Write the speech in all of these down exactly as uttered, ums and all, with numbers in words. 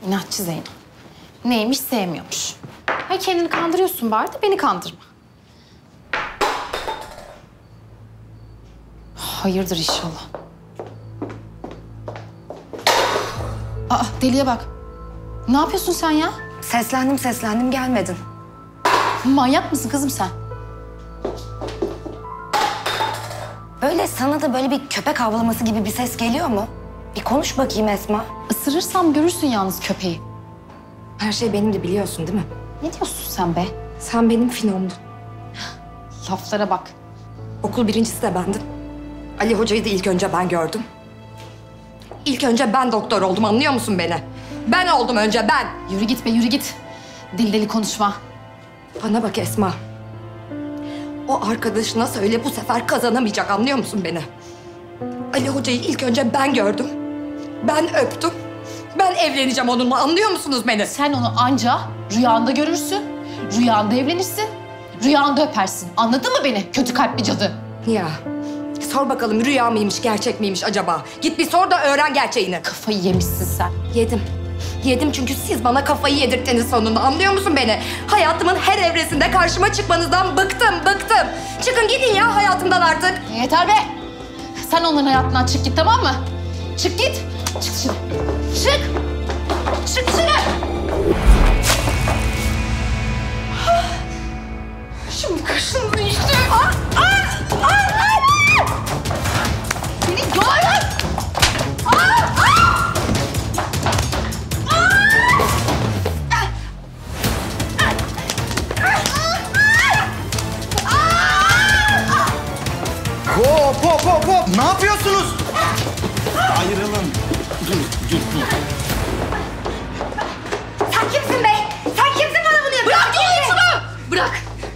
İnatçı Zeynep. Neymiş sevmiyormuş. Hay kendini kandırıyorsun bari de beni kandırma. Hayırdır inşallah. Aa deliye bak. Ne yapıyorsun sen ya? Seslendim seslendim gelmedin. Manyak mısın kızım sen? Böyle sana da böyle bir köpek havlaması gibi bir ses geliyor mu? Bir konuş bakayım Esma. Isırırsam görürsün yalnız köpeği. Her şey benim de biliyorsun değil mi? Ne diyorsun sen be? Sen benim finomdun. Laflara bak. Okul birincisi de bendim. Ali Hoca'yı da ilk önce ben gördüm. İlk önce ben doktor oldum, anlıyor musun beni? Ben oldum önce, ben. Yürü git be yürü git. Deli deli konuşma. Bana bak Esma. O arkadaşına söyle bu sefer kazanamayacak, anlıyor musun beni? Ali Hoca'yı ilk önce ben gördüm. Ben öptüm. Ben evleneceğim onunla, anlıyor musunuz beni? Sen onu anca rüyanda görürsün. Rüyanda evlenirsin. Rüyanda öpersin. Anladın mı beni kötü kalpli cadı? Ya sor bakalım rüya mıymış, gerçek miymiş acaba? Git bir sor da öğren gerçeğini. Kafayı yemişsin sen. Yedim. Yedim çünkü siz bana kafayı yedirttiniz sonunda, anlıyor musun beni? Hayatımın her evresinde karşıma çıkmanızdan bıktım, bıktım. Çıkın gidin ya hayatımdan artık. Yeter be. Sen onların hayatından çık git, tamam mı? Çık git. Çık dışarı. Çık. Çık dışarı. Şimdi kaşındı işte. Aa, aa, aa, aa. Seni yolarım. Aa, aa. Hop hop hop hop! Ne yapıyorsunuz? Ayrılın. Dur, dur, dur. Sen kimsin be? Sen kimsin bana bunu yapıyorsun? Bırak diyorum şunu. Bırak.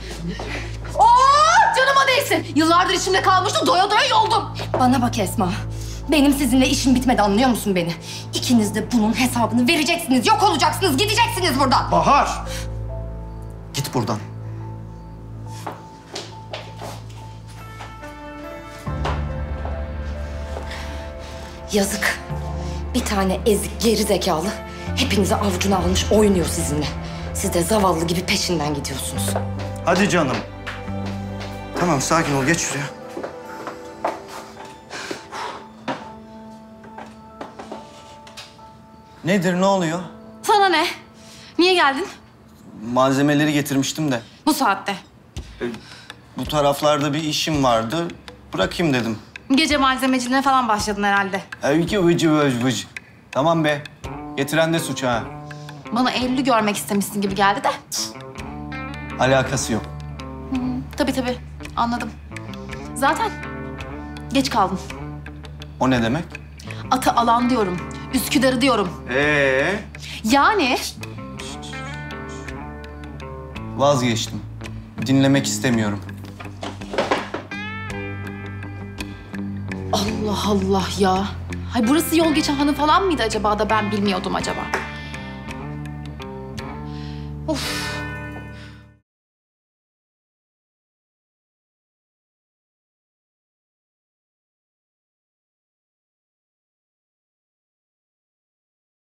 Oo, canıma değsin. Yıllardır içimde kalmıştı, doya doya yoldum. Bana bak Esma. Benim sizinle işim bitmedi, anlıyor musun beni? İkiniz de bunun hesabını vereceksiniz, yok olacaksınız, gideceksiniz buradan. Bahar! Git buradan. Yazık. Bir tane ezik, geri zekalı hepinizi avucuna almış oynuyor sizinle. Siz de zavallı gibi peşinden gidiyorsunuz. Hadi canım. Tamam, sakin ol. Geç şuraya. Nedir, ne oluyor? Sana ne? Niye geldin Malzemeleri getirmiştim de. bu saatte? Bu taraflarda bir işim vardı. Bırakayım dedim. Gece malzemeciliğine falan başladın herhalde. Evki vıcı vıcı vıcı. Tamam be. Getiren de suç ha. Bana Eylül'ü görmek istemişsin gibi geldi de. Alakası yok. Tabii tabii, anladım. Zaten geç kaldın. O ne demek? Atı alan diyorum, Üsküdar'ı diyorum. Ee? Yani Vazgeçtim. Dinlemek istemiyorum. Allah Allah ya. Hay burası yol geçen hanım falan mıydı acaba da ben bilmiyordum acaba? Of.